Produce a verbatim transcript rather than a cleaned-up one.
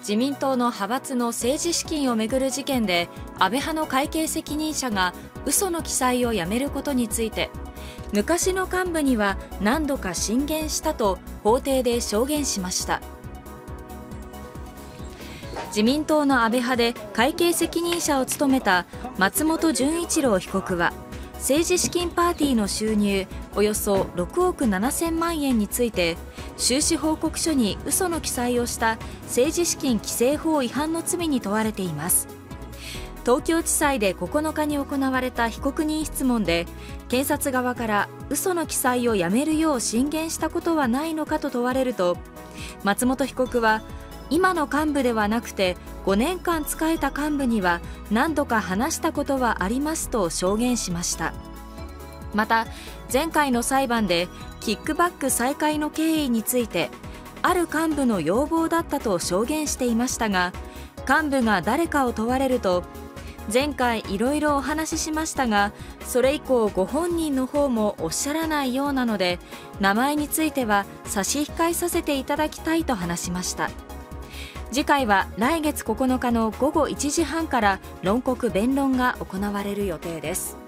自民党の派閥の政治資金をめぐる事件で、安倍派の会計責任者が嘘の記載をやめることについて、昔の幹部には何度か進言したと法廷で証言しました。自民党の安倍派で会計責任者を務めた松本純一郎被告は、政治資金パーティーの収入およそろくおくななせんまんえんについて、収支報告書に嘘の記載をした政治資金規正法違反の罪に問われています。東京地裁でここのかに行われた被告人質問で、検察側から嘘の記載をやめるよう進言したことはないのかと問われると、松本被告は、今の幹部ではなくてごねんかん仕えた幹部には何度か話したことはありますと証言しました。また、前回の裁判でキックバック再開の経緯について、ある幹部の要望だったと証言していましたが、幹部が誰かを問われると、前回いろいろお話ししましたが、それ以降ご本人の方もおっしゃらないようなので、名前については差し控えさせていただきたいと話しました。次回は来月ここのかのごごいちじはんから論告弁論が行われる予定です。